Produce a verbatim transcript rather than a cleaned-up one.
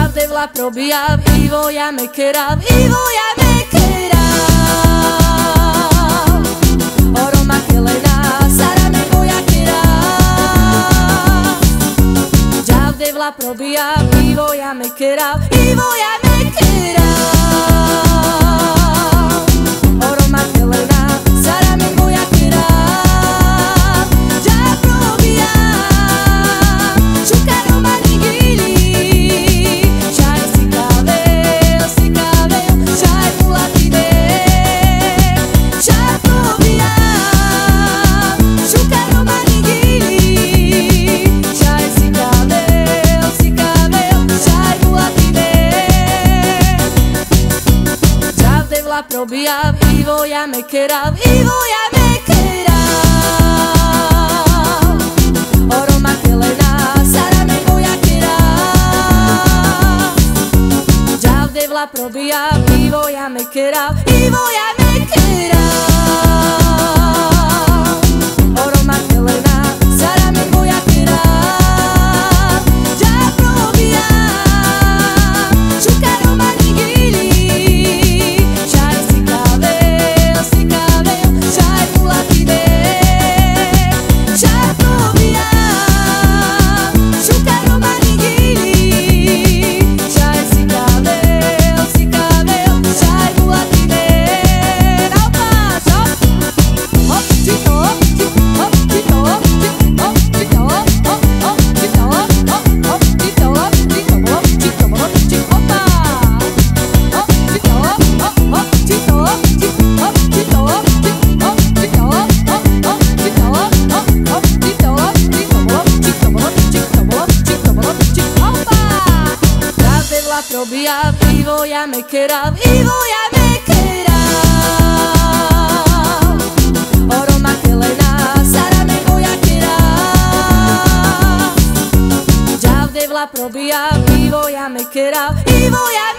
devla probija, vivo ja me kera, vivo ja me kera. Oroma Helena, Sara me voja kera. Jav devla probija, vivo ja me kera, vivo ja me kera. Oroma Helena, Sara me voja kera. Jav probija, šuka romani gili. Čaj si kavel, si kavel, čaj mulatine. Jav probija, šuka romani gili. Čaj si kavel, si kavel, čaj mulatine. Jav devla probija, vivo ja me kera, vivo ja me kera. Oroma Helena, Sara me voja kera. Jav devla probija, vivo ja me kera, vivo ja me kera. Oroma Helena, Sara me voja kera. Jav probija, šuka romani gili. Čaj si kavel, si kavel, čaj mulatine. Jav probija, šuka romani gili. Čaj si kavel, si kavel, čaj mulatine. Naopak, hop, hop, čito, hop, čito, hop, čito, hop, hop, čito, hop, hop, čito, hop, čito, hop, čito, hop, čito, hopa. Hop, čito, hop, hop, hop, čito, hop, hop, čito, hop, hop, čito, hop, hop, čito, hop, hop, čito, hop, čito, hop, čito, hop, čito, hop, čito, hop, čito, hopa. Jav devla probija, vivo ja me kera, vivo ja me kera. Oroma Helena, Sara me voja kera. Jav devla probija, vivo ja me kera, vivo ja me kera.